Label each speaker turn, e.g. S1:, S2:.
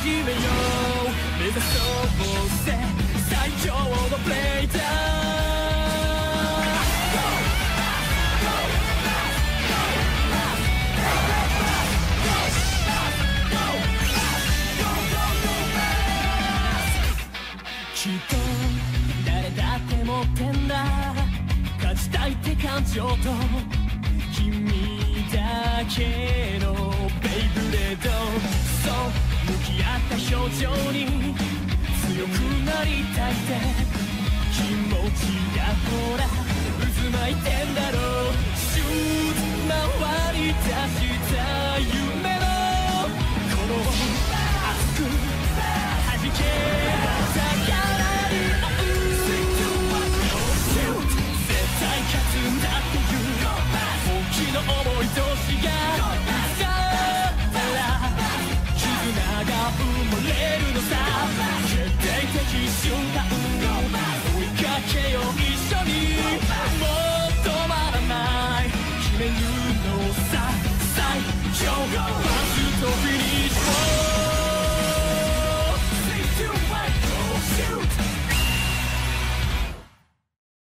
S1: 始めよう。目指そうぜ最強のブレイダー。きっと誰だって持ってんだ勝ちたいって感情と君だけのベイブレード。そう向き合った表情に強くなりたいって気持ちがほら渦巻いてんだろう。シュート回り出した夢のこの熱く弾けたからに絶対勝つんだっていう本気の思い同士がぶつかったら絆が生まれる。